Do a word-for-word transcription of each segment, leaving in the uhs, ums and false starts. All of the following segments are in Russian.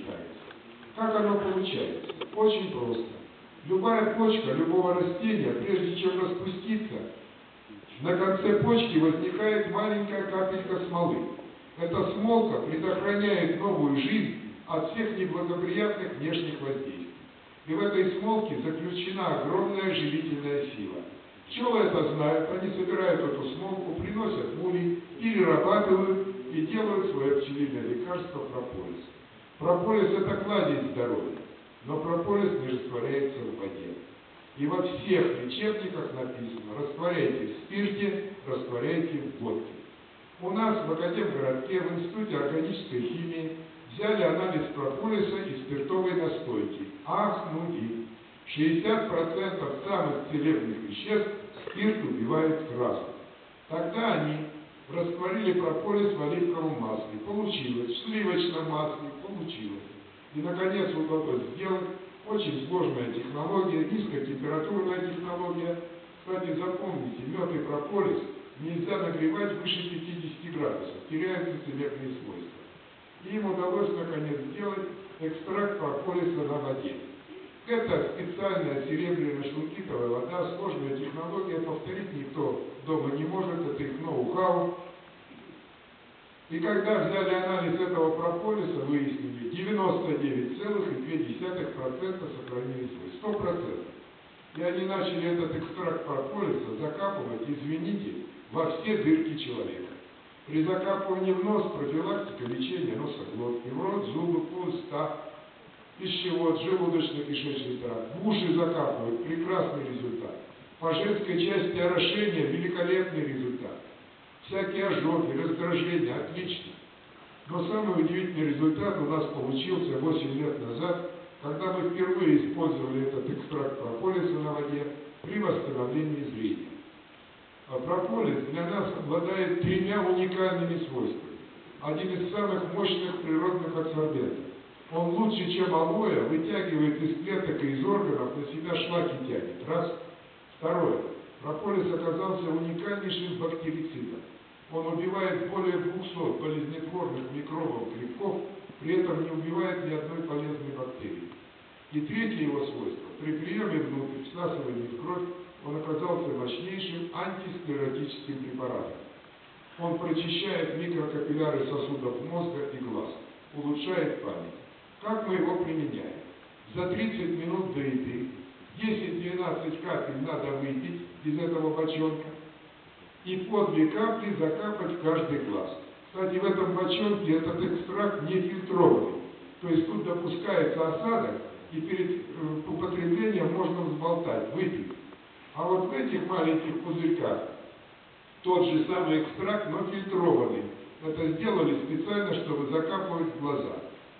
считается. Как оно получается? Очень просто. Любая почка любого растения, прежде чем распуститься, на конце почки возникает маленькая капелька смолы. Эта смолка предохраняет новую жизнь от всех неблагоприятных внешних воздействий. И в этой смолке заключена огромная живительная сила. Пчелы это знают, они собирают эту смолку, приносят в улей, перерабатывают и делают свое пчелиное лекарство прополис. Прополис это кладезь здоровья, но прополис не растворяется в воде. И во всех лечебниках написано: растворяйте в спирте, растворяйте в водке. У нас в Академгородке, в Институте органической химии, взяли анализ прополиса и спиртовой настойки. Ахнули. шестьдесят процентов самых целебных веществ спирт убивает сразу. Тогда они растворили прополис в оливковом масле. Получилось. В сливочном масле. Получилось. И, наконец, удалось сделать очень сложная технология, низкотемпературная технология. Кстати, запомните, мед и прополис нельзя нагревать выше пятидесяти градусов. Теряются целебные свойства. И им удалось, наконец, сделать экстракт прополиса на воде. Это специальная серебряно-шлакитовая вода, сложная технология, повторить никто дома не может, это их ноу-хау. И когда взяли анализ этого прополиса, выяснили, девяносто девять целых две десятых процента сохранили свой, сто процентов. И они начали этот экстракт прополиса закапывать, извините, во все дырки человека. При закапывании в нос профилактика лечения носоглотки, в рот, зубы, уста, пищевод, желудочно-кишечный тракт. В уши закапывают, прекрасный результат. По женской части орошения великолепный результат. Всякие ожоги, раздражения, отлично. Но самый удивительный результат у нас получился восемь лет назад, когда мы впервые использовали этот экстракт прополиса на воде при восстановлении зрения. А прополис для нас обладает тремя уникальными свойствами. Один из самых мощных природных адсорбентов. Он лучше, чем алоэ, вытягивает из клеток и из органов на себя шлаки тянет. Раз. Второе. Прополис оказался уникальнейшим бактерицидом. Он убивает более двухсот болезнетворных микробов, грибков, при этом не убивает ни одной полезной бактерии. И третье его свойство. При приеме внутрь, всасывании в кровь, он оказался мощнейшим антисклеротическим препаратом. Он прочищает микрокапилляры сосудов мозга и глаз, улучшает память. Как мы его применяем? За тридцать минут до еды десять-двенадцать капель надо выпить из этого бочонка и по две капли закапать в каждый глаз. Кстати, в этом бочонке этот экстракт не фильтрованный. То есть тут допускается осадок, и перед употреблением можно взболтать, выпить. А вот в этих маленьких пузырьках тот же самый экстракт, но фильтрованный. Это сделали специально, чтобы закапывать в глаза.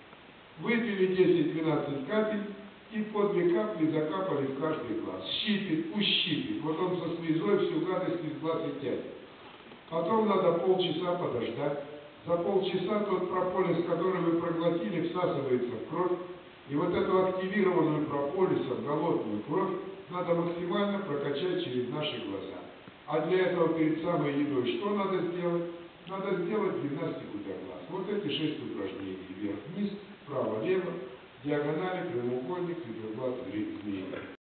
Выпили десять-двенадцать капель и по две капли закапали в каждый глаз. Щипит, ущипит. Вот он со слезой всю гадость из глаз и тянет. Потом надо полчаса подождать. За полчаса тот прополис, который вы проглотили, всасывается в кровь. И вот эту активированную прополисом голодную кровь надо максимально прокачать через наши глаза. А для этого перед самой едой что надо сделать? Надо сделать гимнастику для глаз. Вот эти шесть упражнений. Вверх-вниз, вправо-лево, диагонали, прямоугольник, циферблат, змея.